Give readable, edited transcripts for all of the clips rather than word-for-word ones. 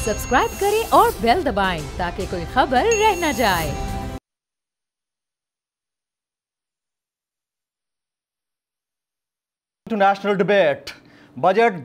Subscribe करें और bell दबाएं ताकि कोई खबर रह न जाए। नेशनल डिबेट बजट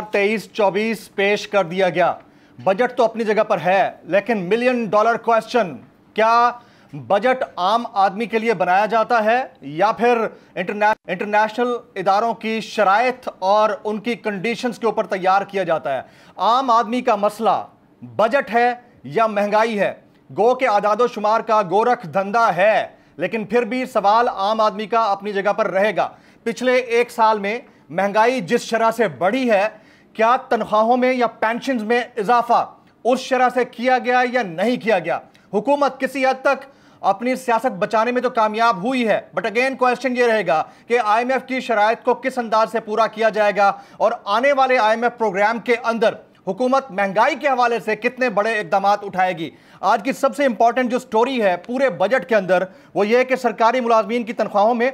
2023-24 पेश कर दिया गया। बजट तो अपनी जगह पर है, लेकिन मिलियन डॉलर क्वेश्चन, क्या बजट आम आदमी के लिए बनाया जाता है या फिर इंटरनेशनल इदारों की शराइत और उनकी कंडीशंस के ऊपर तैयार किया जाता है? आम आदमी का मसला बजट है या महंगाई है? गो के आदादो शुमार का गोरख धंधा है, लेकिन फिर भी सवाल आम आदमी का अपनी जगह पर रहेगा। पिछले एक साल में महंगाई जिस शरह से बढ़ी है, क्या तनख्वाहों में या पेंशन में इजाफा उस शरह से किया गया या नहीं किया गया? हुकूमत किसी हद तक अपनी सियासत बचाने में तो कामयाब हुई है, बट अगेन क्वेश्चन ये रहेगा कि आईएमएफ की शराइत को किस अंदाज से पूरा किया जाएगा और आने वाले आईएमएफ प्रोग्राम के अंदर हुकूमत महंगाई के हवाले से कितने बड़े इकदाम उठाएगी। आज की सबसे इंपॉर्टेंट जो स्टोरी है पूरे बजट के अंदर वो ये कि सरकारी मुलाजमीन की तनख्वाहों में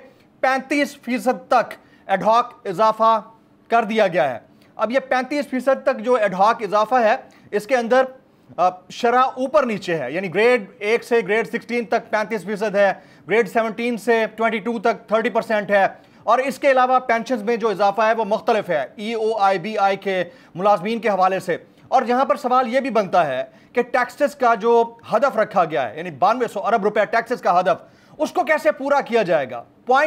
35% तक एडहॉक इजाफा कर दिया गया है। अब ये 35% तक जो एडहॉक इजाफा है, इसके अंदर शरह ऊपर नीचे है, यानी ग्रेड 1 से ग्रेड 16 तक 35% है, ग्रेड 17 से 22 तक 30% है, और इसके अलावा पेंशन में जो इजाफा है वो मुख्तलिफ है EOIBI के मुलाजमीन के हवाले से। और यहाँ पर सवाल ये भी बनता है कि टैक्सेस का जो हदफ रखा गया है, यानी 9200 अरब रुपए टैक्सेस का हदफ, उसको कैसे पूरा किया जाएगा?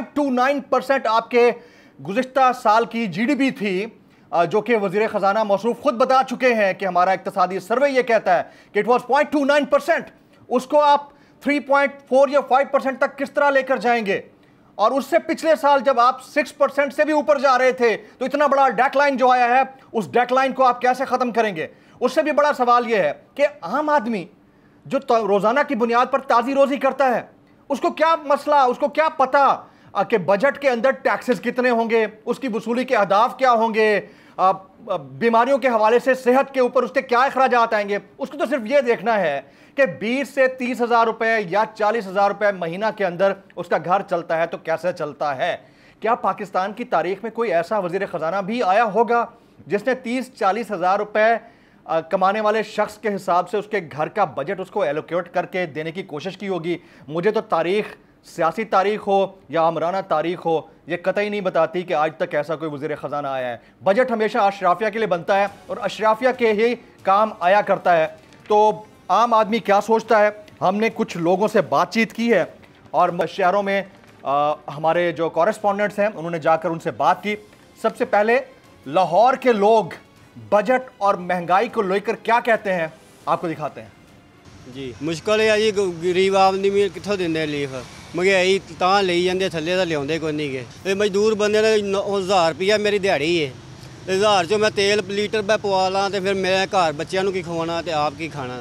0.29% आपके गुज़िश्ता साल की GDP थी, जो कि वज़ीर ख़जाना मौसूफ खुद बता चुके हैं कि हमारा इक़्तिसादी सर्वे ये कहता है कि इट वॉज 0.29%। उसको आप 3.4 या 5% तक किस तरह लेकर जाएंगे? और उससे पिछले साल जब आप 6% से भी ऊपर जा रहे थे, तो इतना बड़ा डेक्लाइन जो आया है, उस डेक्लाइन को आप कैसे ख़त्म करेंगे? उससे भी बड़ा सवाल यह है कि आम आदमी जो रोज़ाना की बुनियाद पर ताज़ी रोज़ी करता है, उसको क्या मसला, उसको क्या पता कि बजट के अंदर टैक्सेस कितने होंगे, उसकी वसूली के अहदाफ क्या होंगे, बीमारियों के हवाले से सेहत के ऊपर उसके क्या अखराजात आएंगे? उसको तो सिर्फ ये देखना है कि 20 से 30 हज़ार रुपये या 40 हज़ार रुपये महीना के अंदर उसका घर चलता है तो कैसे चलता है। क्या पाकिस्तान की तारीख में कोई ऐसा वज़ीर ख़जाना भी आया होगा जिसने 30-40 हज़ार रुपये कमाने वाले शख्स के हिसाब से उसके घर का बजट उसको एलोकेट करके देने की कोशिश की होगी? मुझे तो तारीख, सियासी तारीख हो या आमराना तारीख हो, ये कतई नहीं बताती कि आज तक ऐसा कोई वज़ीर ख़जाना आया है। बजट हमेशा अशराफिया के लिए बनता है और अशराफिया के ही काम आया करता है। तो आम आदमी क्या सोचता है? हमने कुछ लोगों से बातचीत की है और शहरों में हमारे जो कॉरेस्पॉन्डेंट्स हैं उन्होंने जाकर उनसे बात की। सबसे पहले लाहौर के लोग बजट और महंगाई को लेकर क्या कहते हैं, आपको दिखाते हैं। जी मुश्किल है जी, गरीब आदमी में कितों देंगे लीफ, महंगाई तां लई जांदे, थल्ले तां लिआउंदे कोई नहीं गे। मजदूर बंदे ने 1000 रुपया मेरी दिहाड़ी है, 1000 चों मैं तेल लीटर मैं पवा ला तो फिर मेरे घर बच्चों को की खवाना तो आप की खाना।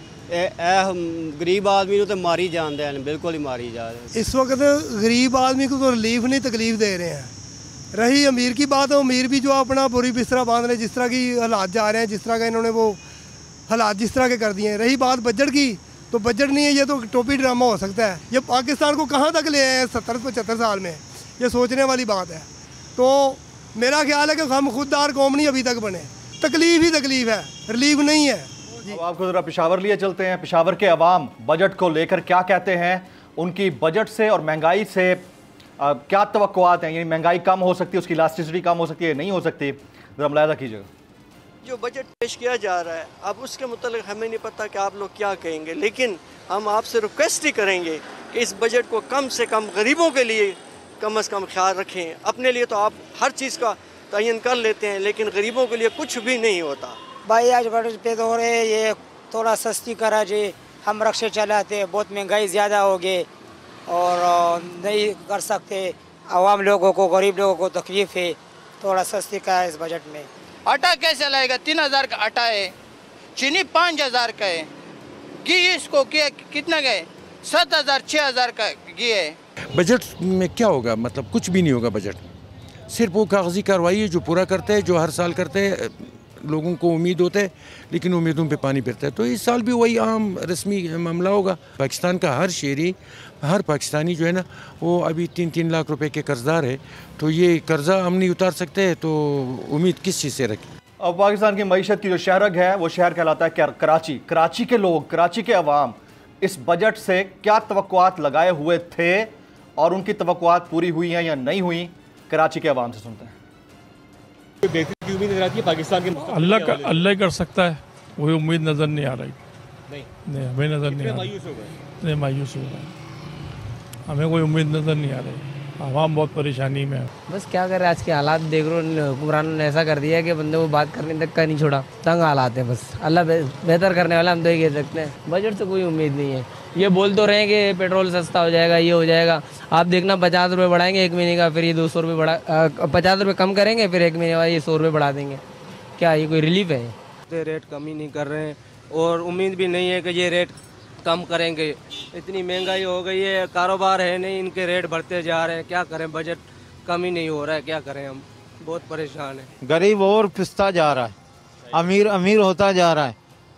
गरीब आदमी को तो मारी जाते हैं, बिल्कुल ही मारी जा रहे हैं। इस वक्त गरीब आदमी को तो रिलीफ नहीं, तकलीफ दे रहे हैं। रही अमीर की बात, अमीर भी जो अपना बुरी बिस्तरा बांध रहे, जिस तरह की हालात जा रहे हैं, जिस तरह का इन्होंने वो हालात जिस तरह के कर दिए हैं। रही बात बजट की, तो बजट नहीं है, ये तो टोपी ड्रामा हो सकता है। ये पाकिस्तान को कहाँ तक ले आए हैं 70-75 साल में, ये सोचने वाली बात है। तो मेरा ख्याल है कि हम खुददार कौम नहीं अभी तक बने, तकलीफ ही तकलीफ है, रिलीफ नहीं है। अब आपको ज़रा पेशावर लिए चलते हैं। पेशावर के अवाम बजट को लेकर क्या कहते हैं? उनकी बजट से और महंगाई से क्या तवक्कुआत हैं? यानी महंगाई कम हो सकती है, उसकी इलास्टिसिटी कम हो सकती है, नहीं हो सकती? ज़रा मुलाहिज़ा कीजिएगा। जो बजट पेश किया जा रहा है, अब उसके मुतालिक हमें नहीं पता कि आप लोग क्या कहेंगे, लेकिन हम आपसे रिक्वेस्ट ही करेंगे कि इस बजट को कम से कम गरीबों के लिए कम से कम ख्याल रखें। अपने लिए तो आप हर चीज़ का तयन कर लेते हैं, लेकिन गरीबों के लिए कुछ भी नहीं होता। भाई आज बजट पे तो हो रहे, ये थोड़ा सस्ती करा जी, हम रक्शे चलाते, बहुत महंगाई ज़्यादा हो गई और नहीं कर सकते। आवाम लोगों को, गरीब लोगों को तकलीफ़ है, थोड़ा सस्ती करा इस बजट में। आटा कैसे लाएगा? 3000 का आटा है, चीनी 5000 का है, घी इसको कितना गए 7000 6000 का घी है। बजट में क्या होगा? मतलब कुछ भी नहीं होगा। बजट सिर्फ वो कागजी कार्रवाई है जो पूरा करते हैं, जो हर साल करते हैं। लोगों को उम्मीद होता है, लेकिन उम्मीदों पे पानी फिरता है। तो इस साल भी वही आम रस्मी मामला होगा। पाकिस्तान का हर शहरी, हर पाकिस्तानी जो है ना, वो अभी 3-3 लाख रुपए के कर्जदार है। तो ये कर्जा हम नहीं उतार सकते, तो उम्मीद किस चीज़ से रखें? अब पाकिस्तान की मईशत की जो शहरग है वो शहर कहलाता है कराची। कराची के लोग, कराची के अवाम इस बजट से क्या तवक्कुआत लगाए हुए थे और उनकी तवक्कुआत पूरी हुई हैं या नहीं हुई, कराची के अवाम से सुनते हैं। बेहतरी की उम्मीद नजर आती है पाकिस्तान के अल्लाह कर सकता है, वही उम्मीद नज़र नहीं आ रही। नहीं हमें नज़र नहीं आ रही, नहीं मायूस हो गए, हमें कोई उम्मीद नज़र नहीं आ रही। आवाम बहुत परेशानी में है। बस क्या करें, आज के हालात देख रहे हो, हुक्मरानों ने ऐसा कर दिया है कि बंदे को बात करने तक का नहीं छोड़ा। तंग हालात है, बस अल्लाह बेहतर करने वाला, हम तो ये कह सकते हैं। बजट से कोई उम्मीद नहीं है। ये बोल तो रहे हैं कि पेट्रोल सस्ता हो जाएगा, ये हो जाएगा। आप देखना 50 रुपये बढ़ाएंगे 1 महीने का, फिर ये 200 रुपये बढ़ा 50 रुपये कम करेंगे, फिर 1 महीने बाद ये 100 रुपये बढ़ा देंगे। क्या ये कोई रिलीफ है? रेट कम ही नहीं कर रहे हैं और उम्मीद भी नहीं है कि ये रेट कम करेंगे। इतनी महंगाई हो गई है, कारोबार है नहीं, इनके रेट बढ़ते जा रहे हैं। क्या करें, बजट कम ही नहीं हो रहा है, क्या करें, हम बहुत परेशान हैं। गरीब और पिसता जा रहा है, अमीर अमीर होता जा रहा है,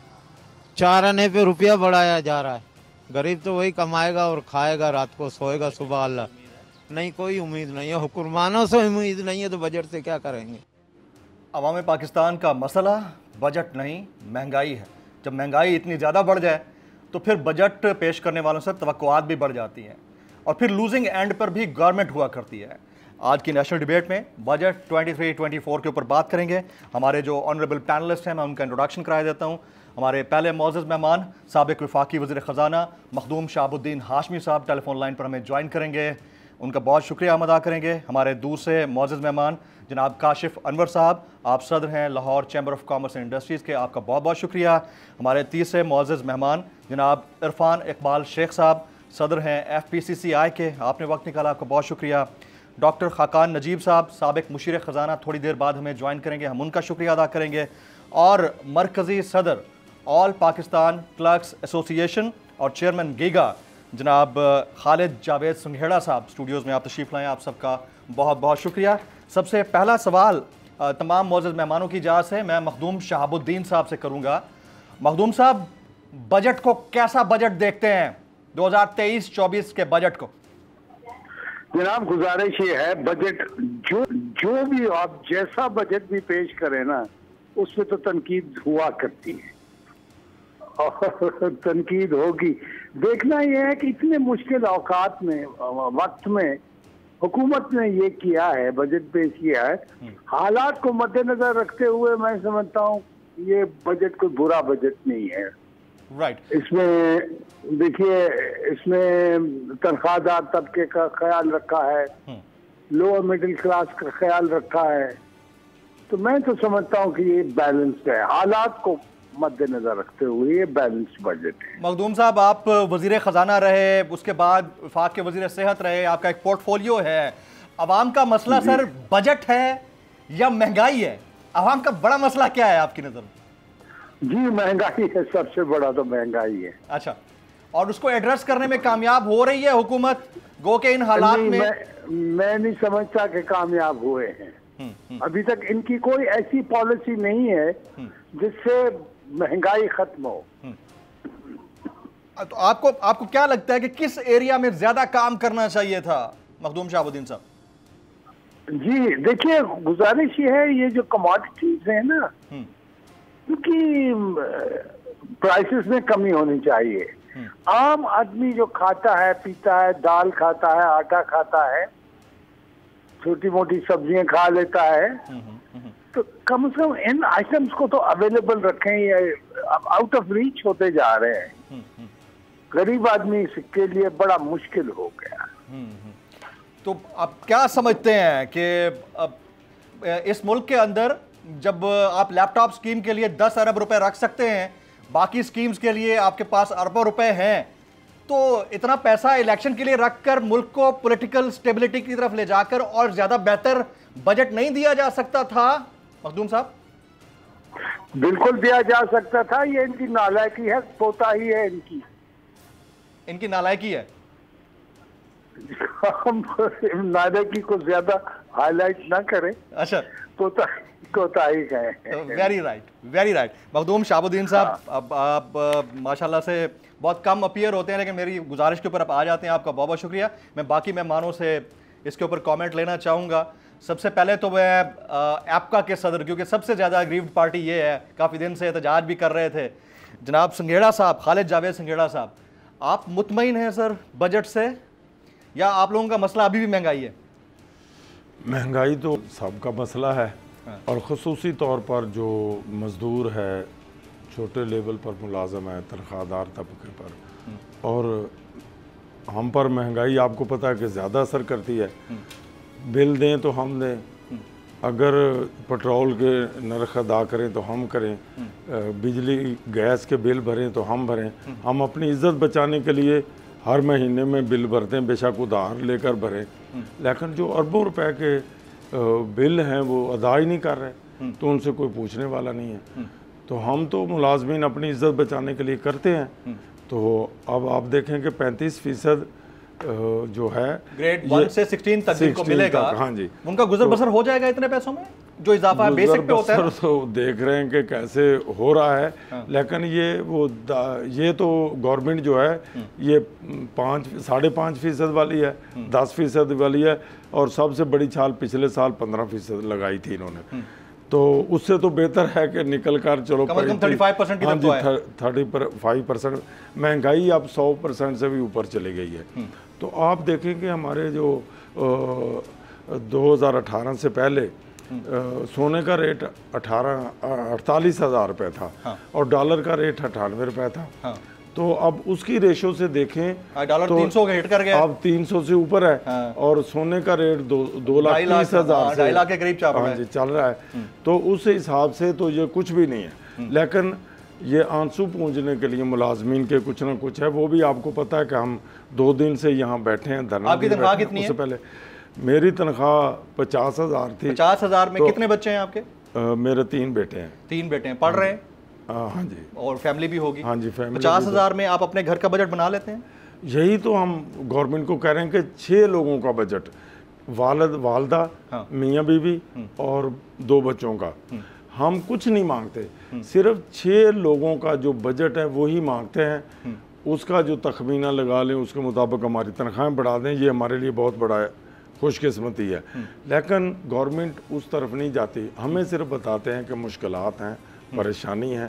4 आने पे रुपया बढ़ाया जा रहा है। गरीब तो वही कमाएगा और खाएगा, रात को सोएगा, सुबह अल्लाह। नहीं, कोई उम्मीद नहीं है, हुक्मरानों से उम्मीद नहीं है, तो बजट से क्या करेंगे। अवाम पाकिस्तान का मसला बजट नहीं, महंगाई है। जब महंगाई इतनी ज़्यादा बढ़ जाए तो फिर बजट पेश करने वालों से तवक्कुआत भी बढ़ जाती हैं और फिर लूजिंग एंड पर भी गवर्नमेंट हुआ करती है। आज की नेशनल डिबेट में बजट 23-24 के ऊपर बात करेंगे। हमारे जो ऑनरेबल पैनलिस्ट हैं, मैं उनका इंट्रोडक्शन करा देता हूँ। हमारे पहले मौजूद मेहमान साबिक वफाकी वज़ीर ख़जाना मखदूम शहाबुद्दीन हाशमी साहब टेलीफोन लाइन पर हमें ज्वाइन करेंगे, उनका बहुत शुक्रिया हम अदा करेंगे। हमारे दूसरे मौजूद मेहमान जनाब काशिफ अनवर साहब, आप सदर हैं Lahore chamber of commerce and industries के, आपका बहुत बहुत शुक्रिया। हमारे तीसरे मौजूद मेहमान जनाब इरफान इकबाल शेख साहब, सदर हैं FPCCI के, आपने वक्त निकाला, आपका बहुत शुक्रिया। डॉक्टर खाकान नजीब साहब साबिक मुशीर ख़जाना थोड़ी देर बाद हमें ज्वाइन करेंगे, हम उनका शुक्रिया अदा करेंगे। और मरकज़ी सदर ऑल पाकिस्तान क्लर्क्स एसोसिएशन और चेयरमैन गीगा जनाब खालिद जावेद सुंघेड़ा साहब, स्टूडियोज़ में आप तशरीफ़ लाएँ, आप सबका बहुत बहुत शुक्रिया। सबसे पहला सवाल तमाम मौजूद मेहमानों की इजाज़त से मैं मखदूम शहाबुद्दीन साहब से करूँगा। मखदूम साहब, बजट को कैसा बजट देखते हैं, 2023-24 के बजट को? जनाब, गुजारिश ये है, बजट जो भी आप जैसा बजट भी पेश करें ना, उसमें तो तनकीद हुआ करती है और तनकीद होगी। देखना यह है कि इतने मुश्किल औकात में, वक्त में हुकूमत ने ये किया है, बजट पेश किया है। हालात को मद्देनजर रखते हुए मैं समझता हूँ ये बजट कोई बुरा बजट नहीं है। राइट। इसमें देखिए, इसमें तनख्वाहदार तबके का ख्याल रखा है, लोअर मिडिल क्लास का ख्याल रखा है, तो मैं तो समझता हूँ कि ये बैलेंस्ड है। हालात को मद्देनजर रखते हुए ये बैलेंस्ड बजट है। मखदूम साहब, आप वजीर ख़जाना रहे, उसके बाद वफाक के वजीर सेहत रहे, आपका एक पोर्टफोलियो है। अवाम का मसला सर बजट है या महंगाई है? अवाम का बड़ा मसला क्या है आपकी नज़र में? जी, महंगाई है, सबसे बड़ा तो महंगाई है। अच्छा, और उसको एड्रेस करने में कामयाब हो रही है हुकूमत? गो के इन हालात में मैं नहीं समझता कि कामयाब हुए हैं। अभी तक इनकी कोई ऐसी पॉलिसी नहीं है जिससे महंगाई खत्म हो। तो आपको क्या लगता है कि किस एरिया में ज्यादा काम करना चाहिए था मखदूम शहाबुद्दीन साहब? जी देखिए, गुजारिश ये है, ये जो कमोडिटीज है ना, उनकी प्राइसेस में कमी होनी चाहिए। आम आदमी जो खाता है, पीता है, दाल खाता है, आटा खाता है, छोटी मोटी सब्जियां खा लेता है, तो कम से कम इन आइटम्स को तो अवेलेबल रखें। ये आउट ऑफ रीच होते जा रहे हैं, गरीब आदमी के लिए बड़ा मुश्किल हो गया। तो आप क्या समझते हैं कि अब इस मुल्क के अंदर जब आप लैपटॉप स्कीम के लिए 10 अरब रुपए रख सकते हैं, बाकी स्कीम्स के लिए आपके पास अरबों रुपए हैं, तो इतना पैसा इलेक्शन के लिए रखकर मुल्क को पॉलिटिकल स्टेबिलिटी की तरफ ले जाकर और ज्यादा बेहतर बजट नहीं दिया जा सकता था मखदूम साहब? बिल्कुल दिया जा सकता था। ये इनकी नालायकी है, कोताही है इनकी नालायकी है। हम नालायकी को ज्यादा हाईलाइट ना करें। अच्छा, कोताही है। Very right, very right. Makhdoom Shahabuddin साहब, अब आप माशाल्लाह से बहुत कम अपीयर होते हैं, लेकिन मेरी गुजारिश के ऊपर आप आ जाते हैं, आपका बहुत बहुत शुक्रिया। मैं बाकी मेहमानों से इसके ऊपर कमेंट लेना चाहूँगा। सबसे पहले तो मैं एपका के सदर, क्योंकि सबसे ज़्यादा अग्रीव्ड पार्टी ये है, काफ़ी दिन से एहतजाज भी कर रहे थे, जनाब संघेड़ा साहब, खालिद जावेद संघेड़ा साहब, आप मुतमईन हैं सर बजट से, या आप लोगों का मसला अभी भी महंगाई है? महंगाई तो सबका मसला है, और ख़ुसूसी तौर पर जो मज़दूर है, छोटे लेवल पर मुलाजम है, तनख्वाहदार तबके पर, और हम पर महंगाई आपको पता है कि ज़्यादा असर करती है। बिल दें तो हम दें, अगर पेट्रोल के नर्ख अदा करें तो हम करें, बिजली गैस के बिल भरें तो हम भरें। हम अपनी इज़्ज़त बचाने के लिए हर महीने में बिल भरते हैं, बेशक उधार लेकर भरें, लेकिन जो अरबों रुपए के बिल हैं वो अदा ही नहीं कर रहे, तो उनसे कोई पूछने वाला नहीं है। तो हम तो मुलाजमीन अपनी इज़्ज़त बचाने के लिए करते हैं। तो अब आप देखें कि 35% जो है ग्रेड 1 से 16 तक जिनको मिलेगा, हाँ जी, उनका गुजर बसर हो जाएगा इतने पैसों में, जो इजाफा है बेसिक पे होता है। तो देख रहे हैं कि कैसे हो रहा है, लेकिन ये तो गवर्नमेंट जो है ये 5.5% वाली है, 10% वाली है, और सबसे बड़ी छाल पिछले साल 15% लगाई थी इन्होंने। तो उससे तो बेहतर है कि निकल कर चलो 35% की तरफ है। 35% महंगाई अब 100% से भी ऊपर चली गई है। तो आप देखें कि हमारे जो 2018 से पहले सोने का रेट 48,000 रुपये था, और डॉलर का रेट 98 रुपये था। तो अब उसकी रेशो से देखें डॉलर तो 300 का हिट कर गया, अब 300 से ऊपर है, और सोने का रेट 2,30,000 2,00,000 के करीब चल रहा है। तो उस हिसाब से तो ये कुछ भी नहीं है, लेकिन ये आंसू पूंजने के लिए मुलाजमीन के कुछ ना कुछ है। वो भी आपको पता है कि हम 2 दिन से यहाँ बैठे हैं धरना। आपकी तनख्वाह कितनी है? उससे पहले मेरी तनख्वाह 50,000 थी। 50,000 में कितने बच्चे हैं आपके? मेरे 3 बेटे हैं। 3 बेटे हैं, पढ़ रहे हैं? हाँ जी। और फैमिली भी होगी? हाँ जी, फैमिली। 50,000 में आप अपने घर का बजट बना लेते हैं? यही तो हम गवर्नमेंट को कह रहे हैं कि 6 लोगों का बजट, वालिद वालदा, मियाँ बीवी और 2 बच्चों का, हम कुछ नहीं मांगते, सिर्फ 6 लोगों का जो बजट है वही मांगते हैं। उसका जो तखमीना लगा लें, उसके मुताबिक हमारी तनख्वाहें बढ़ा दें, ये हमारे लिए बहुत बड़ा खुशकिस्मती है। लेकिन गवर्नमेंट उस तरफ नहीं जाती, हमें सिर्फ बताते हैं कि मुश्किलात हैं, परेशानी है,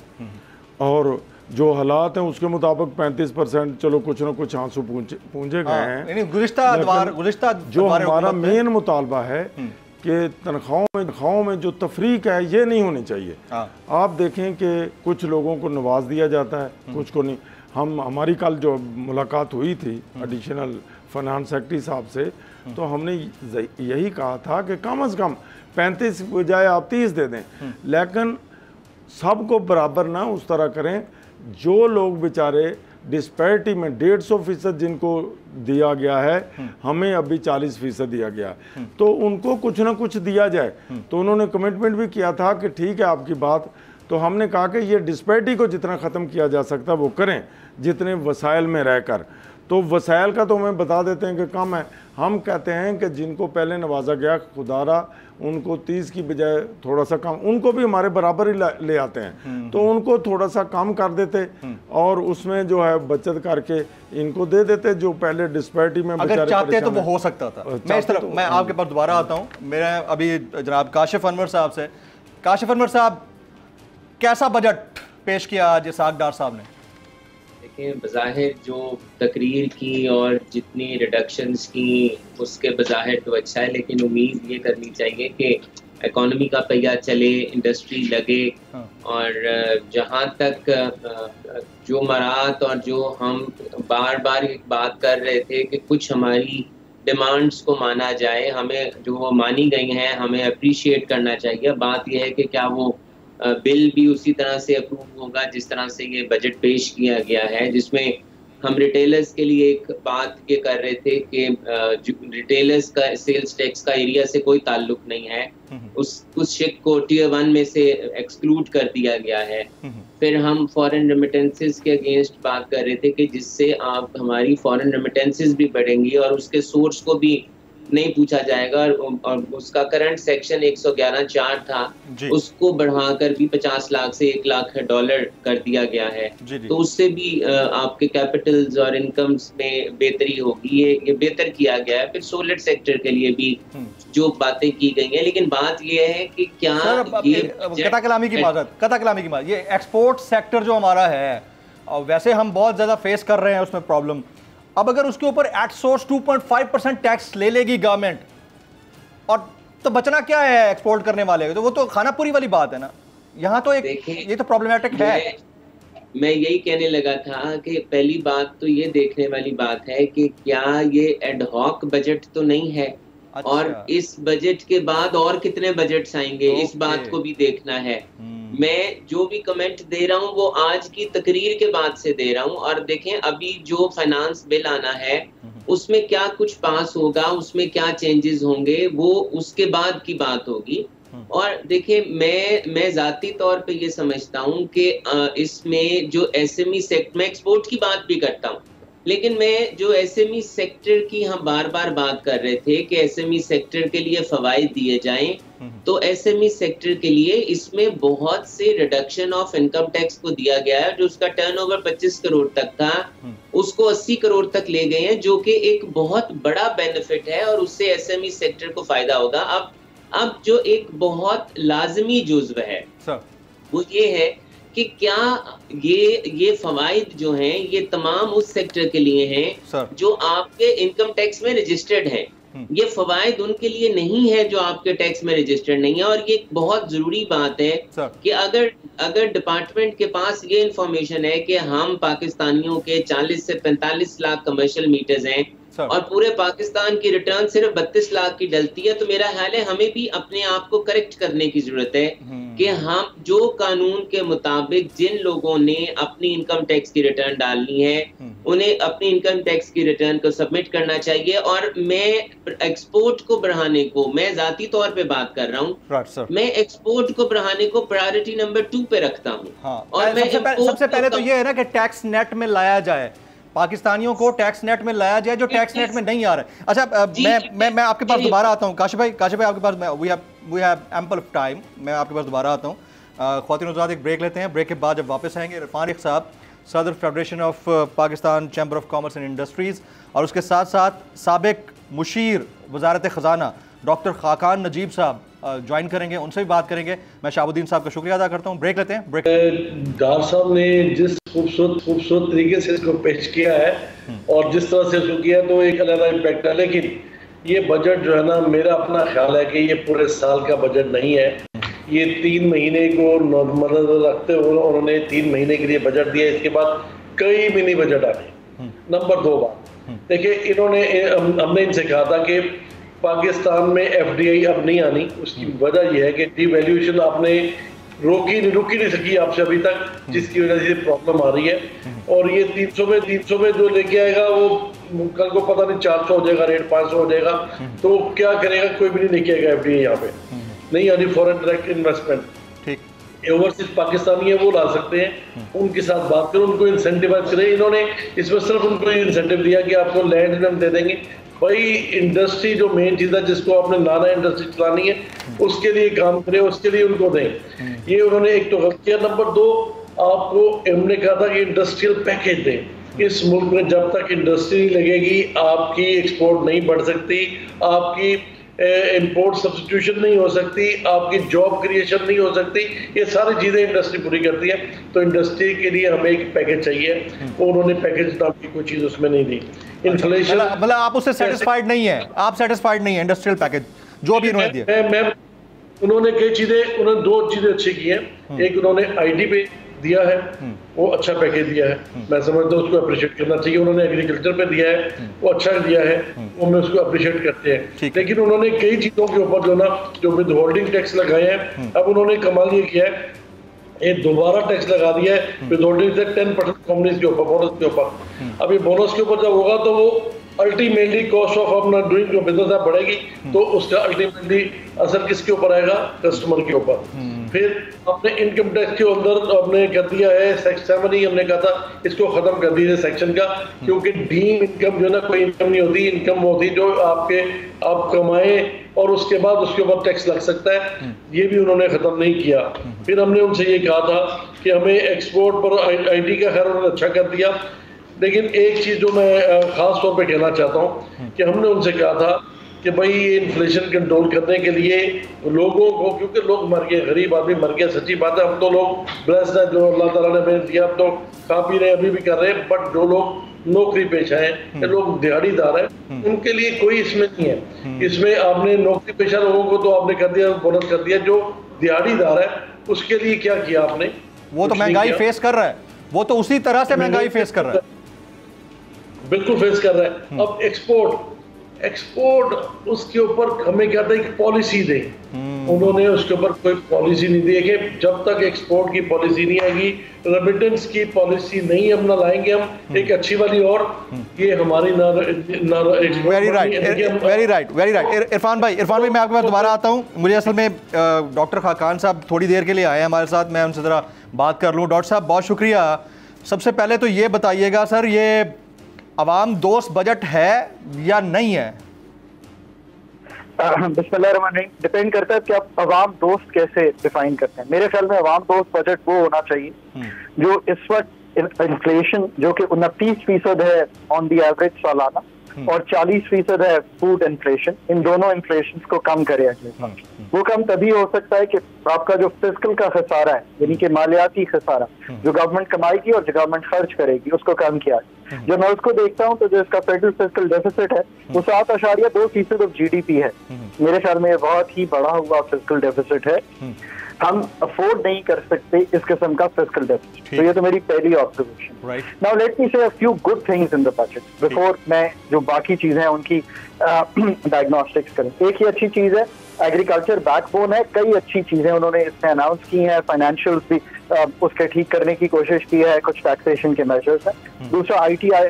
और जो हालात हैं उसके मुताबिक 35% चलो कुछ ना कुछ आंसू पूंजे गए हैं। गुज़िश्ता जो हमारा मेन मुतालबा है कि तनख्वाहों में जो तफरीक है ये नहीं होनी चाहिए। आप देखें कि कुछ लोगों को नवाज दिया जाता है, कुछ को नहीं। हमारी कल जो मुलाकात हुई थी एडिशनल फाइनेंस सेक्रेटरी साहब से, तो हमने यही कहा था कि कम से कम 35 बजाय आप 30 दे दें, लेकिन सबको बराबर ना उस तरह करें। जो लोग बेचारे डिस्पैरिटी में 150% जिनको दिया गया है, हमें अभी 40% दिया गया, तो उनको कुछ ना कुछ दिया जाए। तो उन्होंने कमिटमेंट भी किया था कि ठीक है आपकी बात, तो हमने कहा कि ये डिस्पैरिटी को जितना ख़त्म किया जा सकता वो करें, जितने वसाइल में रहकर। तो वसाइल का तो हमें बता देते हैं कि कम है। हम कहते हैं कि जिनको पहले नवाजा गया खुदारा, उनको 30 की बजाय थोड़ा सा कम, उनको भी हमारे बराबर ही ले आते हैं, तो उनको थोड़ा सा कम कर देते, और उसमें जो है बचत करके इनको दे देते, जो पहले डिस्पैरिटी में अगर चाहते तो वो हो सकता था। मैं इस तरफ मैं आपके पास दोबारा आता हूँ। मेरा अभी जनाब काशिफ अनवर साहब से। काशिफ अनवर साहब, कैसा बजट पेश किया आज इसहाक डार साहब ने? देखें, बज़ाहिर जो तकरीर की और जितनी रिडक्शंस की उसके बज़ाहिर तो अच्छा है, लेकिन उम्मीद ये करनी चाहिए कि इकॉनमी का पहिया चले, इंडस्ट्री लगे, और जहाँ तक जो मराहत और जो हम बार बार एक बात कर रहे थे कि कुछ हमारी डिमांड्स को माना जाए, हमें जो वो मानी गई हैं हमें अप्रिशिएट करना चाहिए। बात यह है कि क्या वो बिल भी उसी तरह से अप्रूव होगा जिस तरह से ये बजट पेश किया गया है, जिसमें हम रिटेलर्स के लिए एक बात ये कर रहे थे कि रिटेलर्स का सेल्स टैक्स का एरिया से कोई ताल्लुक नहीं है, उस शिक को टियर 1 में से एक्सक्लूड कर दिया गया है। फिर हम फॉरेन रेमिटेंसेस के अगेंस्ट बात कर रहे थे कि जिससे आप हमारी फॉरेन रेमिटेंसेस भी बढ़ेंगी और उसके सोर्स को भी नहीं पूछा जाएगा और उसका करंट सेक्शन 111(4) था, उसको बढ़ाकर भी 50 लाख से 1 लाख डॉलर कर दिया गया है। तो उससे भी आपके कैपिटल्स और इनकम्स में बेहतरी होगी, ये बेहतर किया गया है। फिर सोलर सेक्टर के लिए भी जो बातें की गई हैं, लेकिन बात ये है कि क्या कथा कलामी की बात, ये एक्सपोर्ट सेक्टर जो हमारा है वैसे हम बहुत ज्यादा फेस कर रहे हैं उसमें प्रॉब्लम। अब अगर उसके ऊपर एट सोर्स 2.5% टैक्स ले लेगी गवर्नमेंट, और तो बचना क्या है एक्सपोर्ट करने वाले, तो वो तो खाना पूरी वाली बात है ना। यहाँ तो एक ये तो प्रॉब्लमैटिक है। मैं यही कहने लगा था कि पहली बात तो ये देखने वाली बात है कि क्या ये एडहॉक बजट तो नहीं है। अच्छा। और इस बजट के बाद और कितने बजट्स आएंगे, इस बात को भी देखना है। मैं जो भी कमेंट दे रहा हूँ वो आज की तकरीर के बाद से दे रहा हूँ। और देखें अभी जो फाइनेंस बिल आना है उसमें क्या कुछ पास होगा, उसमें क्या चेंजेस होंगे, वो उसके बाद की बात होगी। और देखिए मैं जाती तौर पे ये समझता हूँ कि इसमें जो एसएमई सेक्टर, मैं एक्सपोर्ट की बात भी करता हूँ, लेकिन मैं जो एसएमई सेक्टर की हम बार बार बात कर रहे थे कि एसएमई सेक्टर के लिए फवाइद दिए जाएं, तो एसएमई सेक्टर के लिए इसमें बहुत से रिडक्शन ऑफ इनकम टैक्स को दिया गया है। जो उसका टर्नओवर 25 करोड़ तक था उसको 80 करोड़ तक ले गए हैं, जो कि एक बहुत बड़ा बेनिफिट है और उससे एसएमई सेक्टर को फायदा होगा। अब जो एक बहुत लाजमी जुज्व है वो ये है कि क्या ये फवाइद जो हैं ये तमाम उस सेक्टर के लिए हैं जो आपके इनकम टैक्स में रजिस्टर्ड हैं। ये फवाइद उनके लिए नहीं है जो आपके टैक्स में रजिस्टर्ड नहीं है। और ये बहुत जरूरी बात है कि अगर डिपार्टमेंट के पास ये इंफॉर्मेशन है कि हम पाकिस्तानियों के 40 से 45 लाख कमर्शियल मीटर्स हैं और पूरे पाकिस्तान की रिटर्न सिर्फ 32 लाख की डलती है, तो मेरा ख्याल है हमें भी अपने आप को करेक्ट करने की जरूरत है कि हम जो कानून के मुताबिक जिन लोगों ने अपनी इनकम टैक्स की रिटर्न डालनी है उन्हें अपनी इनकम टैक्स की रिटर्न को सबमिट करना चाहिए। और मैं एक्सपोर्ट को बढ़ाने को, मैं जाती तौर पे बात कर रहा हूँ, मैं एक्सपोर्ट को बढ़ाने को प्रायोरिटी नंबर 2 पे रखता हूँ। और मैं सबसे पहले तो ये है ना कि टैक्स नेट में लाया जाए, पाकिस्तानियों को टैक्स नेट में लाया जाए जो टैक्स नेट में नहीं आ रहा है। अच्छा, मैं आपके पास दोबारा आता हूँ काशिफ भाई आपके पास, we have ample of time, मैं आपके पास दोबारा आता हूँ। ख्वातीन हज़रात एक ब्रेक लेते हैं, ब्रेक के बाद जब वापस आएंगे इरफान रिख साहब, सदर federation of Pakistan chamber of commerce and industries, और उसके साथ साथ साबिक मुशीर वजारत ख़जाना डॉक्टर खाकान नजीब साहब ज्वाइन करेंगे, उनसे भी बात करेंगे। मैं शाहबुद्दीन साहब का शुक्रिया अदा करता हूँ। ब्रेक लेते हैं। ब्रेक। डार साहब ने जिस खूबसूरत तरीके से इसको पेश किया है और जिस तरह से इसको किया है तो एक अलग इम्पैक्ट है, लेकिन ये बजट जो है ना, मेरा अपना ख्याल है कि ये पूरे साल का बजट नहीं है। ये 3 महीने को नजर रखते हुए उन्होंने 3 महीने के लिए बजट दिया, इसके बाद कई मिनी बजट आने। नंबर 2 बात देखिए, इन्होंने हमने इनसे कहा था कि पाकिस्तान में एफडीआई अब नहीं आनी। उसकी वजह यह है कि डिवैल्यूएशन आपने रुकी नहीं सकी आपसे अभी तक, जिसकी वजह से प्रॉब्लम आ रही है। और ये 300 में जो लेके आएगा वो कल को पता नहीं 400 हो जाएगा, रेट 500 हो जाएगा, तो क्या करेगा, कोई भी नहीं लेके आएगा एफडीआई यहाँ पे। नहीं आनी फॉरेन डायरेक्ट इन्वेस्टमेंट, ठीक ओवरसीज पाकिस्तानी है वो ला सकते हैं, उनके साथ बात करो, उनको इंसेंटिवाइज करें। इन्होंने इसमें सिर्फ उनको इंसेंटिव दिया कि आपको लैंड हम दे देंगे। भाई इंडस्ट्री जो मेन चीज है जिसको आपने लाना है, इंडस्ट्री चलानी है, उसके लिए काम करें, उसके लिए उनको दें। ये उन्होंने एक तो गलत किया। नंबर 2, आपको हमने कहा था कि इंडस्ट्रियल पैकेज दें। इस मुल्क में जब तक इंडस्ट्री लगेगी आपकी एक्सपोर्ट नहीं बढ़ सकती, आपकी इंपोर्ट सब्स्टिट्यूशन नहीं हो सकती, आपकी जॉब क्रिएशन नहीं हो सकती। ये सारी चीजें इंडस्ट्री पूरी करती है। तो इंडस्ट्री के लिए हमें एक पैकेज चाहिए, वो उन्होंने पैकेज नाम की कोई चीज उसमें नहीं दी। इन्फ्लेशन मतलब आप उससे सेटिस्फाइड नहीं है, आप सेटिस्फाइड नहीं है इंडस्ट्रियल पैकेज जो भी उन्होंने दिया? उन्होंने कई चीजें, उन्होंने 2 चीजें अच्छी की हैं। एक उन्होंने आईटी पे दिया है, वो अच्छा पैकेज दिया है, मैं समझता हूँ उसको अप्रिशिएट करना चाहिए। उन्होंने एग्रीकल्चर पे दिया है, वो अच्छा दिया है, वो मैं उसको अप्रिशिएट करते हैं। लेकिन उन्होंने कई चीजों के ऊपर जो विद होल्डिंग टैक्स लगाए हैं, अब उन्होंने कमाल ये किया है, ये दोबारा टैक्स लगा दिया है विद होल्डिंग से 10% कंपनीज के ऊपर, बोनस के ऊपर। अब ये बोनस के ऊपर जब होगा तो वो अल्टीमेटली कॉस्ट ऑफ अपना डूइंग जो बिजनेस है बढ़ेगी, तो उसका अल्टीमेटली असर किसके ऊपर आएगा? कस्टमर के ऊपर। फिर अपने इनकम टैक्स के अंदर हमने कर दिया है सेक्शन 7 ही हमने कहा था इसको खत्म कर दीजिए सेक्शन का, क्योंकि डीम इनकम जो है ना कोई इनकम नहीं होती, इनकम होती जो आप कमाए और उसके बाद उसके ऊपर टैक्स लग सकता है, ये भी उन्होंने खत्म नहीं किया। फिर हमने उनसे ये कहा था कि हमें एक्सपोर्ट पर IT का खैर उन्होंने अच्छा कर दिया, लेकिन एक चीज़ जो मैं ख़ास तौर पे कहना चाहता हूँ कि हमने उनसे कहा था कि भाई ये इन्फ्लेशन कंट्रोल करने के लिए लोगों को, क्योंकि लोग मर गए, गरीब आदमी मर गया, सच्ची बात है, हम तो लोग ब्लेस्ड है जो अल्लाह ताला ने हमें दिया, हम तो खा पी रहे अभी भी कर रहे हैं, बट जो लोग नौकरी पेशा हैं, लोग दिहाड़ीदार हैं, उनके लिए कोई इसमें नहीं है। इसमें आपने नौकरी पेशा लोगों को तो आपने कर दिया, बोनस कर दिया, जो दिहाड़ीदार है उसके लिए क्या किया आपने? वो तो महंगाई फेस कर रहा है, वो तो उसी तरह से महंगाई फेस कर रहा है, बिल्कुल फेस कर रहा है। अब एक्सपोर्ट उसके ऊपर हमें क्या था, एक पॉलिसी दे, उन्होंने उसके ऊपर कोई पॉलिसी नहीं दी है कि जब तक एक्सपोर्ट की पॉलिसी नहीं आएगी, रेमिटेंस की पॉलिसी नहीं अपना लाएंगे हम एक अच्छी वाली, और ये हमारी वेरी राइट। इरफान भाई मैं आपके पास दोबारा आता हूँ। मुझे असल में डॉक्टर खाकान साहब थोड़ी देर के लिए आए हमारे साथ, मैं उनसे ज़रा बात कर लूँ। डॉक्टर साहब बहुत शुक्रिया। सबसे पहले तो ये बताइएगा सर, ये अवाम दोस्त बजट है या नहीं है? बिस्मिल्लाहिर्रहमानिर्रहीम। डिपेंड करता है कि आप अवाम दोस्त कैसे डिफाइन करते हैं। मेरे ख्याल में अवाम दोस्त बजट वो होना चाहिए जो इस वक्त इन्फ्लेशन जो कि 29% है ऑन दी एवरेज सालाना और 40% है फूड इन्फ्लेशन, इन दोनों इन्फ्लेशन को कम करे अगले साल। वो कम तभी हो सकता है कि आपका जो फिस्कल का खसारा है, यानी कि मालियाती खसारा जो गवर्नमेंट कमाएगी और जो गवर्नमेंट खर्च करेगी, उसको कम किया। जब मैं उसको देखता हूँ तो जो इसका फेडरल फिस्कल डेफिसिट है वो 7.2% ऑफ GDP है। मेरे ख्याल में ये बहुत ही बड़ा हुआ फिस्कल डेफिसिट है, हम अफोर्ड नहीं कर सकते इस किस्म का फिस्कल डेफिसिट। तो ये तो मेरी पहली observation. Now let me say a few good things in the budget before मैं जो बाकी चीजें हैं उनकी डायग्नोस्टिक्स करूं। एक ही अच्छी चीज है, एग्रीकल्चर बैकबोन है, कई अच्छी चीजें उन्होंने इसमें अनाउंस की हैं, फाइनेंशियल भी उसके ठीक करने की कोशिश की है, कुछ टैक्सेशन के मेजर्स हैं। दूसरा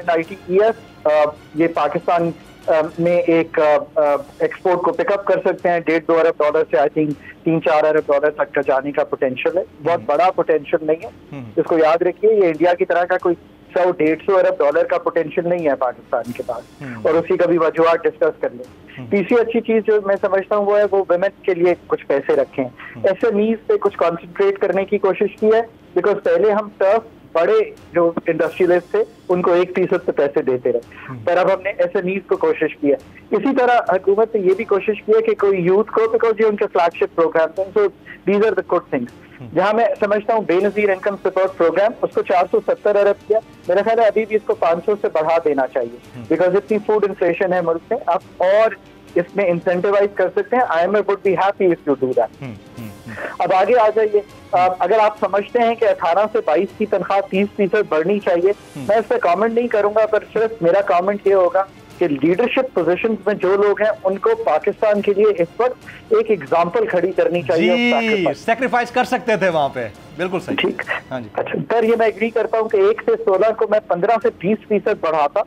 ITES, ये पाकिस्तान में एक एक्सपोर्ट को पिकअप कर सकते हैं। $1.5-2 अरब से आई थिंक $3-4 अरब तक का जाने का पोटेंशियल है, बहुत बड़ा पोटेंशियल नहीं है, इसको याद रखिए। ये इंडिया की तरह का कोई 100-150 अरब का पोटेंशियल नहीं है पाकिस्तान के पास, और उसी का भी वजूहात डिस्कस कर लें। तीसरी अच्छी चीज जो मैं समझता हूँ वो है वो वुमेन के लिए कुछ पैसे रखें, SMEs पे कुछ कॉन्सेंट्रेट करने की कोशिश की है, बिकॉज पहले हम टर्फ बड़े जो इंडस्ट्रियलिस्ट थे उनको 1% पे पैसे देते रहे, पर अब हमने SMEs को कोशिश की है। इसी तरह हुकूमत ने ये भी कोशिश की है कि कोई यूथ को, बिकॉज ये उनके फ्लैगशिप प्रोग्राम हैं, so these are the good things. जहां मैं समझता हूँ बेनजीर इनकम सपोर्ट प्रोग्राम, उसको 470 अरब किया, मेरा ख्याल है अभी भी इसको 500 से बढ़ा देना चाहिए, बिकॉज इतनी फूड इन्फ्लेशन है मुल्क में, आप और इसमें इंसेंटिवाइज कर सकते हैं। IMF would be happy if you do that. अब आगे आ जाइए, अगर आप समझते हैं कि 18 से 22 की तनख्वाह 30% बढ़नी चाहिए, मैं इस पर कॉमेंट नहीं करूंगा, पर सिर्फ मेरा कॉमेंट ये होगा कि लीडरशिप पोजीशंस में जो लोग हैं उनको पाकिस्तान के लिए इस वक्त एक एग्जांपल खड़ी करनी चाहिए। सैक्रिफाइस कर सकते थे वहां पे, बिल्कुल सही। ठीक, हाँ जी। अच्छा सर, ये मैं एग्री करता हूँ कि 1 से 16 को मैं 15 से 20% बढ़ाता,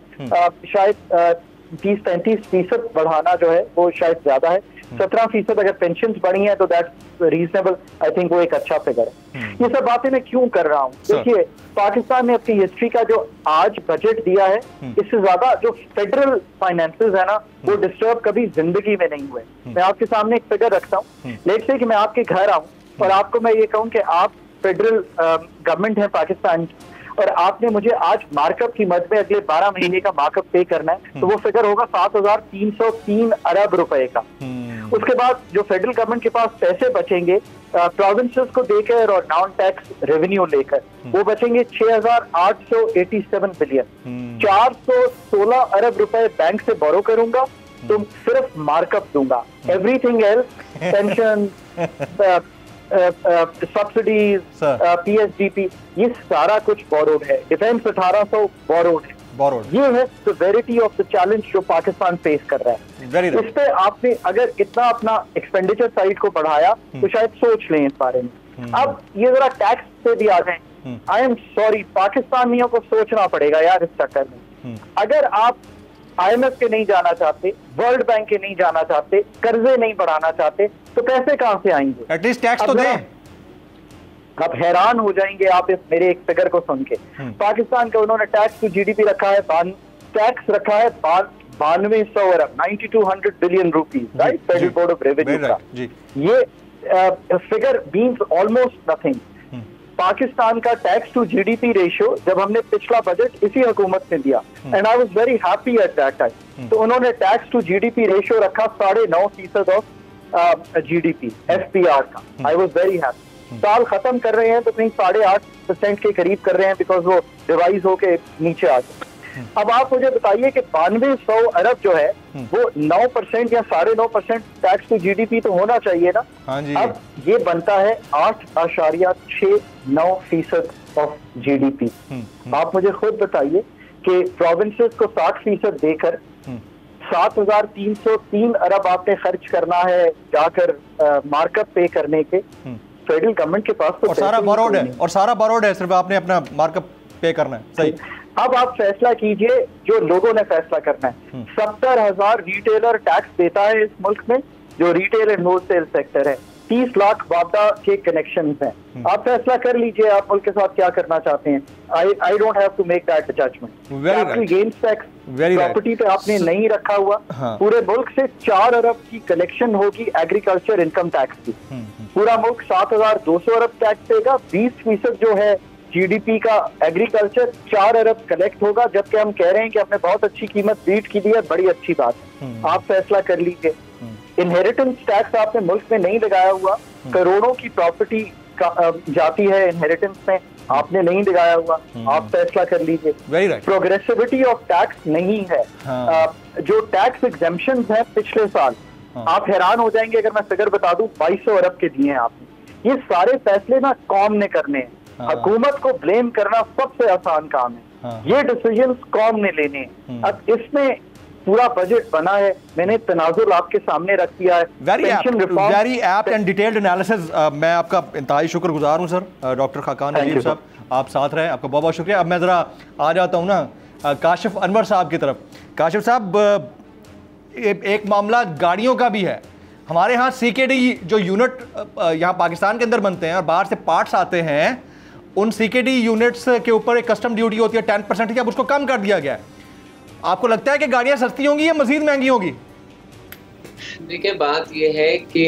शायद 30-35% बढ़ाना जो है वो शायद ज्यादा है। 17% अगर पेंशन बढ़ी है तो दैट्स रीजनेबल, आई थिंक वो एक अच्छा फिगर है। ये सब बातें मैं क्यों कर रहा हूँ, देखिए पाकिस्तान ने अपनी हिस्ट्री का जो आज बजट दिया है, इससे ज्यादा जो फेडरल फाइनेंसेस है ना वो डिस्टर्ब कभी जिंदगी में नहीं हुए। मैं आपके सामने एक फिगर रखता हूँ, लेट्स से कि मैं आपके घर आऊँ और आपको मैं ये कहूँ कि आप फेडरल गवर्नमेंट है पाकिस्तान और आपने मुझे आज मार्कअप की मद में अगले 12 महीने का मार्कअप पे करना है, तो वो फिगर होगा 7,303 अरब रुपए का। उसके बाद जो फेडरल गवर्नमेंट के पास पैसे बचेंगे प्रोविंसेस को देकर और नॉन टैक्स रेवेन्यू लेकर, वो बचेंगे 6,887 बिलियन। 416 अरब रुपए बैंक से बोरो करूंगा, तो सिर्फ मार्कअप दूंगा, everything else pension subsidies PSDP ये सारा कुछ बोरोड है। डिफेंस 1800 बोरोड है। ये है सिवियरिटी ऑफ द चैलेंज जो पाकिस्तान फेस कर रहा है। इस पे आपने अगर इतना अपना एक्सपेंडिचर साइड को बढ़ाया तो शायद सोच लें इस बारे में। अब ये जरा टैक्स पे भी आ जाए, आई एम सॉरी पाकिस्तानियों को सोचना पड़ेगा यार इस चक्कर में। अगर आप IMF के नहीं जाना चाहते, वर्ल्ड बैंक के नहीं जाना चाहते, कर्जे नहीं बढ़ाना चाहते, तो पैसे कहां से आएंगे? एटलीस्ट टैक्स तो दें। आप हैरान हो जाएंगे आप इस मेरे एक फिगर को सुन के। पाकिस्तान का उन्होंने टैक्स टू जीडीपी रखा है, टैक्स रखा है 9200 अरब 9200 billion rupees, right, federal board of revenue का। ये figure means almost nothing. Pakistan का टैक्स टू जीडीपी रेशियो जब हमने पिछला बजट इसी हुकूमत ने दिया, and I was very happy at that time, तो उन्होंने टैक्स टू जीडीपी रेशियो रखा 9.5% ऑफ जीडीपी एफपीआर का। I was very happy. साल खत्म कर रहे हैं तो कहीं 8.5% के करीब कर रहे हैं, बिकॉज वो रिवाइज होके नीचे आ गए। अब आप मुझे बताइए कि 9200 अरब जो है वो 9% या 9.5% टैक्स टू जीडीपी तो होना चाहिए ना। हाँ जी। अब ये बनता है 8.69% ऑफ जीडीपी। आप मुझे खुद बताइए कि प्रोविंसेस को 60% देकर 7,303 अरब आपने खर्च करना है जाकर मार्कअप पे करने के। फेडरल गवर्नमेंट के पास तो और सारा बोरोड है, और सारा बोरोड है, सिर्फ आपने अपना मार्कअप पे करना है। सही। अब आप फैसला कीजिए, जो लोगों ने फैसला करना है। 70,000 रिटेलर टैक्स देता है इस मुल्क में, जो रिटेल एंड होलसेल सेक्टर है। 30 लाख वादा के कनेक्शन हैं। आप फैसला कर लीजिए आप मुल्क के साथ क्या करना चाहते हैं। I don't have to make that judgement. Capital gains tax property पे आपने नहीं रखा हुआ। पूरे मुल्क से 4 अरब की कलेक्शन होगी एग्रीकल्चर इनकम टैक्स की। पूरा मुल्क 7,200 अरब टैक्स देगा। 20% जो है जीडीपी का एग्रीकल्चर 4 अरब कलेक्ट होगा, जबकि हम कह रहे हैं कि हमने बहुत अच्छी कीमत बीट की दी है। बड़ी अच्छी बात है, आप फैसला कर लीजिए। इनहेरिटेंस टैक्स आपने मुल्क में नहीं लगाया हुआ, करोड़ों की प्रॉपर्टी जाती है इनहेरिटेंस में, आपने नहीं लगाया हुआ। आप फैसला कर लीजिए। प्रोग्रेसिविटी ऑफ टैक्स नहीं है। जो टैक्स एग्जेम्पशंस हैं पिछले साल, आप हैरान हो जाएंगे अगर मैं फिगर बता दूं, 2200 अरब के दिए हैं आपने। ये सारे फैसले ना कौम ने करने हैं। हुकूमत को ब्लेम करना सबसे आसान काम है। ये डिसीजंस कौम ने लेने हैं। अब इसमें पूरा बजट बना है, मैंने तनाजुल आपके सामने रख दिया है। Very apt and detailed analysis. मैं आपका इंतहाई शुक्रगुजार हूँ सर। डॉक्टर खाकान नजीब साहब, आप साथ रहे, आपका बहुत बहुत शुक्रिया। अब मैं ज़रा आ जाता हूँ ना काशिफ अनवर साहब की तरफ। काशिफ साहब, एक मामला गाड़ियों का भी है। हमारे यहाँ CKD जो यूनिट यहाँ पाकिस्तान के अंदर बनते हैं और बाहर से पार्ट्स आते हैं, उन CKD यूनिट्स के ऊपर एक कस्टम ड्यूटी होती है 10% की, अब उसको कम कर दिया गया है। आपको लगता है कि गाड़ियां सस्ती होंगी या मजीद महंगी होगी? देखिए, बात यह है कि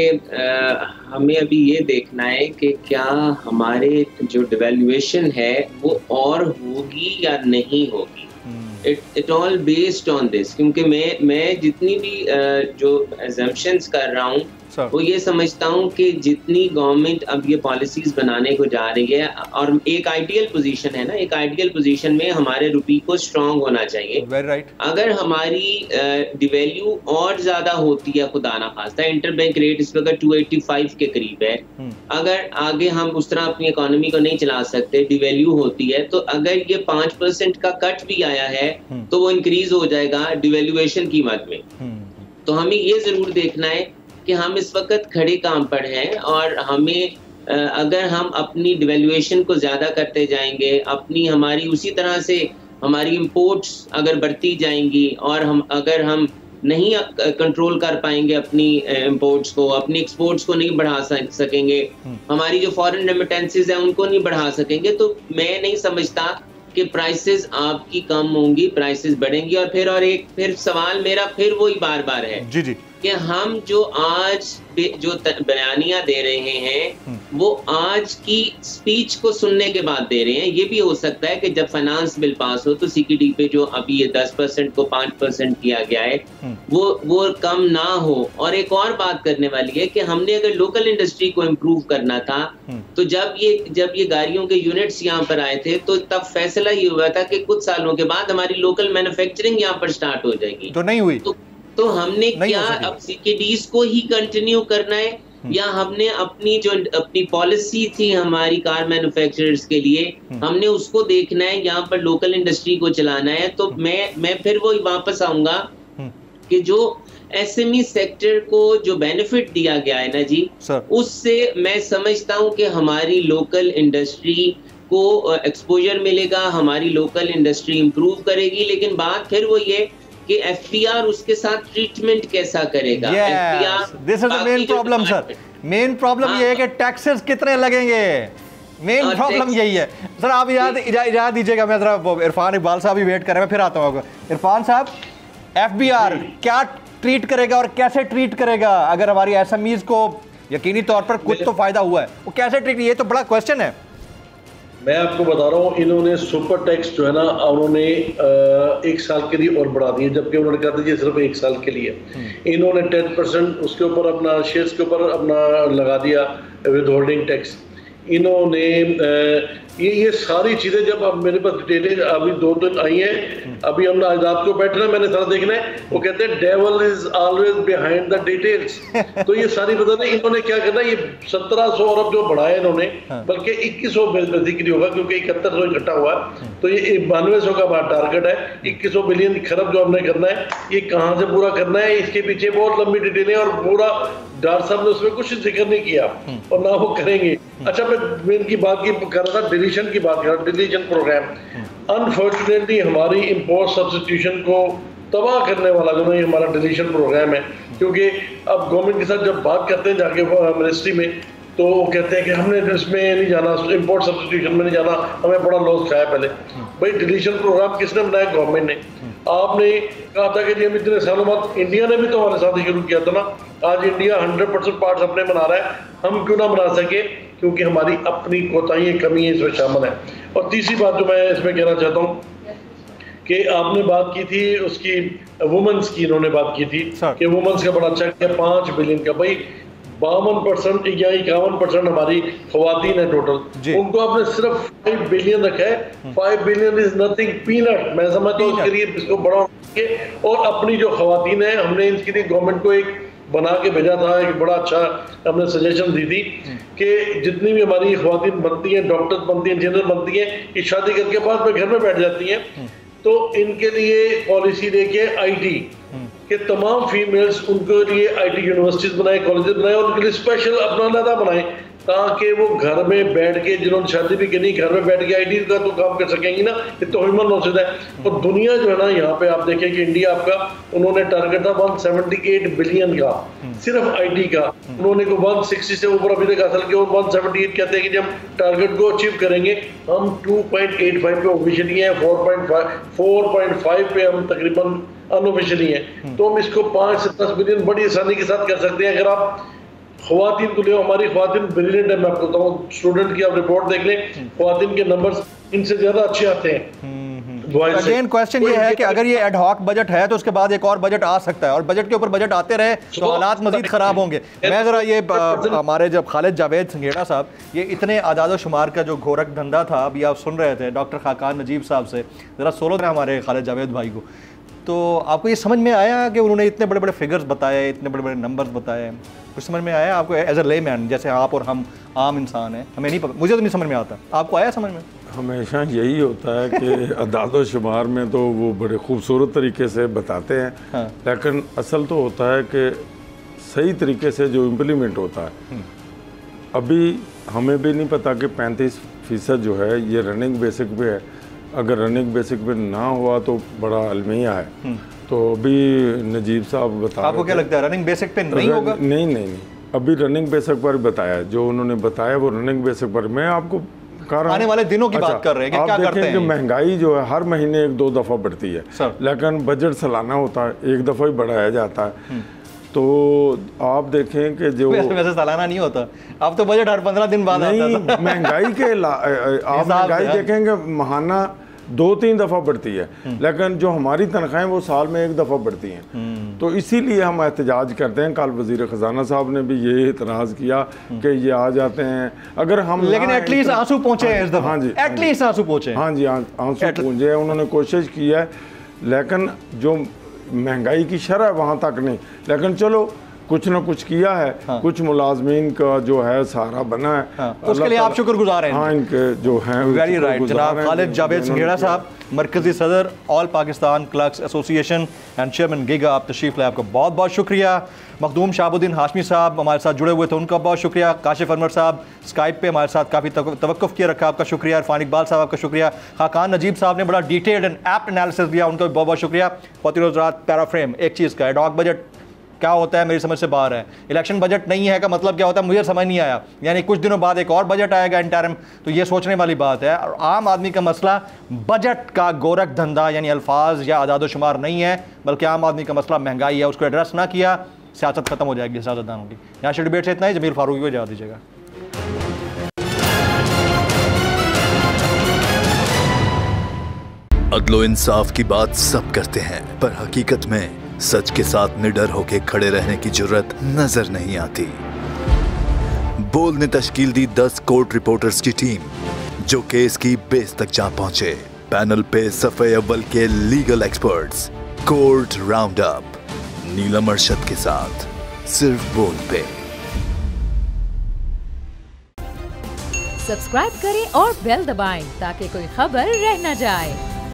हमें अभी ये देखना है कि क्या हमारे जो डिवेल्युएशन है वो और होगी या नहीं होगी। It all based on this, क्योंकि मैं जितनी भी जो अजम्पशंस कर रहा हूँ वो ये समझता हूँ कि जितनी गवर्नमेंट अब ये पॉलिसीज बनाने को जा रही है, और एक आइडियल पोजीशन है ना, एक आइडियल पोजीशन में हमारे रुपये को स्ट्रांग होना चाहिए। right. अगर हमारी डिवैल्यू और ज्यादा होती है, खुदा ना खास्ता, इंटरबैंक रेट इस वक्त 285 के करीब है, अगर आगे हम उस तरह अपनी इकोनॉमी को नहीं चला सकते, डिवैल्यू होती है, तो अगर ये 5% का कट भी आया है तो वो इंक्रीज हो जाएगा डिवैल्यूएशन कीमत में। तो हमें ये जरूर देखना है कि हम इस वक्त खड़े काम पर हैं, और हमें अगर हम अपनी डिवैल्यूएशन को ज़्यादा करते जाएंगे, अपनी हमारी उसी तरह से हमारी इंपोर्ट्स अगर बढ़ती जाएंगी, और अगर हम नहीं कंट्रोल कर पाएंगे अपनी इंपोर्ट्स को, अपनी एक्सपोर्ट्स को नहीं बढ़ा सकेंगे, हमारी जो फॉरेन रेमिटेंसेस हैं उनको नहीं बढ़ा सकेंगे, तो मैं नहीं समझता कि प्राइसेस आपकी कम होंगी, प्राइसेस बढ़ेंगी। और फिर सवाल मेरा फिर वही बार बार है जी कि हम जो आज जो बयानियां दे रहे हैं वो आज की स्पीच को सुनने के बाद दे रहे हैं। ये भी हो सकता है कि जब फाइनेंस बिल पास हो तो CKD पे जो अभी ये 10% को 5% किया गया है वो कम ना हो। और एक और बात करने वाली है कि हमने अगर लोकल इंडस्ट्री को इम्प्रूव करना था तो जब ये गाड़ियों के यूनिट्स यहाँ पर आए थे तो तब फैसला ये हुआ था कि कुछ सालों के बाद हमारी लोकल मैन्युफैक्चरिंग यहाँ पर स्टार्ट हो जाएगी। तो नहीं हुई। तो हमने क्या अब CKDs को ही कंटिन्यू करना है, या हमने अपनी पॉलिसी थी हमारी कार मैन्युफैक्चरर्स के लिए, हमने उसको देखना है, यहाँ पर लोकल इंडस्ट्री को चलाना है। तो मैं फिर वही वापस आऊंगा कि जो SME सेक्टर को जो बेनिफिट दिया गया है ना जी, उससे मैं समझता हूँ कि हमारी लोकल इंडस्ट्री को एक्सपोजर मिलेगा, हमारी लोकल इंडस्ट्री इंप्रूव करेगी। लेकिन बात फिर वही है कि FPR उसके साथ ट्रीटमेंट कैसा करेगा। This is the main problem sir. Main problem ये है कि टैक्सेस कितने लगेंगे, मेन प्रॉब्लम यही है सर। आप इजाज़त दीजिएगा, मैं जरा इरफान इकबाल साहब भी वेट कर रहे हैं, मैं फिर आता हूँ। इरफान साहब, FBR क्या ट्रीट करेगा और कैसे ट्रीट करेगा अगर हमारी SMEs को यकीनी तौर पर कुछ तो फायदा हुआ है, वो कैसे ट्रीट, ये तो बड़ा क्वेश्चन है। मैं आपको बता रहा हूँ, इन्होंने सुपर टैक्स जो है ना उन्होंने 1 साल के लिए और बढ़ा दिए, जबकि उन्होंने कहा था ये सिर्फ 1 साल के लिए। इन्होंने 10% उसके ऊपर अपना शेयर्स के ऊपर अपना लगा दिया विद होल्डिंग टैक्स। इन्होंने ये सारी चीज़ें, जब अब मेरे पास डिटेलें अभी 2 दिन आई हैं, अभी हम आज रात को बैठना है, मैंने सारा देखना है। वो कहते हैं devil is always behind the details. तो ये सारी बताना इन्होंने क्या करना, ये 1700 अरब जो बढ़ाया इन्होंने, बल्कि 2100 बेसिकली होगा क्योंकि 7100 इकट्ठा हुआ है, तो ये 9200 का हमारा टारगेट है। 2100 बिलियन खरब जो हमने करना है, ये कहाँ से पूरा करना है, इसके पीछे बहुत लंबी डिटेल है और पूरा डॉक्टर साहब ने उसमें कुछ जिक्र नहीं किया और ना वो करेंगे। अच्छा, मैं इनकी बात की कर रहा था, डिलीशन की बात कर रहा, डिलीशन प्रोग्राम अनफॉर्चुनेटली हमारी इंपोर्ट सब्स्टिट्यूशन को तबाह करने वाला जो ये हमारा डिलीशन प्रोग्राम है। क्योंकि अब गवर्नमेंट के साथ जब बात करते हैं जाके मिनिस्ट्री में, तो वो कहते हैं कि हमने इसमें नहीं जाना, इंपोर्ट सब्स्टिट्यूशन में नहीं जाना, हमें बड़ा लॉस खाया पहले। भाई डिलीशन प्रोग्राम किसने बनाया? गवर्नमेंट ने। आपने कहा था कि जी हम इतने सालों बाद, इंडिया ने भी तो हमारे साथ ही शुरू किया था ना। आज इंडिया 100% पार्ट्स अपने बना रहा है, हम क्यों ना बना सके? क्योंकि हमारी अपनी कोताही कमी है इसमें शामिल है। और तीसरी बात जो मैं इसमें कहना चाहता हूँ कि आपने बात की थी उसकी वुमेन्स की, इन्होंने बात की थी कि वुमेन्स का बड़ा अच्छा किया 5 बिलियन का। भाई 52% या 51% हमारी खवातीन है टोटल, उनको आपने सिर्फ 5 बिलियन रखा है। 5 बिलियन इज नथिंग, पीनट। मैं समझता हूँ उसके लिए इसको बड़ा और अपनी जो खवातीन है, हमने इसके लिए गवर्नमेंट को एक बना के भेजा था, एक बड़ा अच्छा हमने सजेशन दी थी कि जितनी भी हमारी खवातीन बनती हैं, डॉक्टर बनती हैं, इंजीनियर बनती हैं, ये शादी करके बाद में घर में बैठ जाती हैं, तो इनके लिए पॉलिसी लेके IT के तमाम फीमेल्स, उनके लिए IT यूनिवर्सिटीज बनाए, कॉलेजेस बनाए और उनके लिए स्पेशल अपना अलग बनाए, ताकि वो घर में बैठ के, जिन्होंने शादी भी करनी, घर में बैठ के IT का तो काम कर सकेंगी ना। ये तो ह्यूमन नॉसेज है। और दुनिया जो है ना, यहाँ पे आप देखें कि इंडिया आपका, उन्होंने टारगेट था 178 बिलियन का सिर्फ IT का, उन्होंने को 160 से ऊपर अभी तक हासिल किया और 178 कहते हैं कि जब टारगेट को अचीव करेंगे, हम 2.85 पे ऑफिशियली हैं, 4.5 पे हम तकरीबन अनऑफिशियली हैं। तो हम इसको 5 से 10 बिलियन बड़ी आसानी के साथ कर सकते हैं। अगर आप ख्वातीन को ले, हमारी ख्वातीन ब्रिलियंट है। मैं आपको बताऊँ, स्टूडेंट की आप रिपोर्ट देख लें, ख्वातीन के नंबर्स इनसे ज्यादा अच्छे आते हैं। अगेन क्वेश्चन ये है कि अगर ये एडहॉक बजट है तो उसके बाद एक और बजट आ सकता है, और बजट के ऊपर बजट आते रहे तो हालात मजीद खराब होंगे। मैं जरा ये हमारे जब खालिद जावेद संघेड़ा साहब, ये इतने आदाद शुमार का जो घोरक धंधा था, अभी आप सुन रहे थे डॉक्टर खाकान नजीब साहब से, जरा सोलो दें हमारे खालिद जावेद भाई को, तो आपको ये समझ में आया कि उन्होंने इतने बड़े बड़े फिगर्स बताए, इतने बड़े बड़े नंबर्स बताए, कुछ समझ में आया आपको एज अ लेमैन, जैसे आप और हम आम इंसान हैं, हमें नहीं पता, मुझे तो नहीं समझ में आता, आपको आया समझ में? हमेशा यही होता है कि अदाद शुमार में तो वो बड़े खूबसूरत तरीके से बताते हैं, हाँ। लेकिन असल तो होता है कि सही तरीके से जो इम्प्लीमेंट होता है, अभी हमें भी नहीं पता कि 35% जो है ये रनिंग बेसिक पे है। अगर रनिंग बेसिक पे ना हुआ तो बड़ा अलमिया है। तो अभी नजीब साहब बता, आपको क्या लगता है रनिंग बेसिक पे नहीं होगा? नहीं, अभी रनिंग बेसिक पर बताया, जो उन्होंने बताया वो रनिंग बेसिक पर। मैं आपको आने वाले दिनों की बात कर रहे हैं कि क्या करते हैं। कि महंगाई जो है हर महीने 1-2 दफ़ा बढ़ती है, लेकिन बजट सालाना होता है, एक दफ़ा ही बढ़ाया जाता है। तो आप देखें कि जो वैसे सालाना नहीं होता, अब तो बजट हर 15 दिन बाद आता है। महंगाई के आप महंगाई देखेंगे महाना 2-3 दफ़ा बढ़ती है, लेकिन जो हमारी तनख्वाहें वो साल में 1 दफ़ा बढ़ती हैं। तो इसीलिए हम एहतजाज करते हैं। कल वज़ीर ख़जाना साहब ने भी ये इतराज़ किया कि ये आ जाते हैं, अगर हम लेकिन एटलीस्ट आंसू पहुँचे इस दफ़ा। हाँ जी, एटलीस्ट आंसू पहुँचे। हाँ जी, आंसू पहुँचे, उन्होंने कोशिश की है, लेकिन जो महंगाई की शरह वहाँ तक नहीं, लेकिन चलो कुछ ना कुछ किया है। हाँ। कुछ मुलाजमीन का जो है सहारा बना है। हाँ। उसके लिए आप शुक्रगुजार हैं। हाँ, इनके जो हैं वेरी राइट। जनाब खालिद जावेद संघेड़ा साहब, मरकजी सदर all Pakistan clerks association and chairman गिगा, आप तशरीफ़ लाए, आपका बहुत बहुत शुक्रिया। मखदूम शाहबुद्दीन हाशमी साहब हमारे साथ जुड़े हुए थे, उनका बहुत शुक्रिया। काशिफ अनवर साहब स्काइप पे हमारे साथ काफ़ी तवक्कुफ़ किया रखा, आपका शुक्रिया। इरफान इकबाल साहब आपका शुक्रिया। खाकान नजीब साहब ने बड़ा डिटेल्ड एंड एप्ट एनालिसिस दिया, उनका बहुत बहुत शुक्रिया। फौती रोज़ रात पैराफ्रेम एक चीज़ का एडहॉक बजट क्या होता है मेरी समझ से बाहर है। इलेक्शन बजट नहीं है का मतलब क्या होता है मुझे समझ नहीं आया। यानी कुछ दिनों बाद एक और बजट आएगा इंटरिम, तो ये सोचने वाली बात है। और आम आदमी का मसला बजट का गोरख धंधा यानी अल्फाज या आदादोशुमार नहीं है, बल्कि आम आदमी का मसला महंगाई है। उसको एड्रेस ना किया सियासत खत्म हो जाएगी सियासतदानों की। यहाँ से डिबेट से इतना ही। जमील फारूकी को जवाब दीजिएगा। अदलो इंसाफ की बात सब करते हैं, पर हकीकत में सच के साथ निडर होकर खड़े रहने की जुर्रत नजर नहीं आती। बोल ने तश्कील दी 10 कोर्ट रिपोर्टर्स की टीम, जो केस की बेस तक जा पहुंचे। पैनल पे सफे अव्वल के legal experts. Court round up Neelam Arshad के साथ, सिर्फ बोल पे। सब्सक्राइब करें और बेल दबाएं ताकि कोई खबर रह न जाए।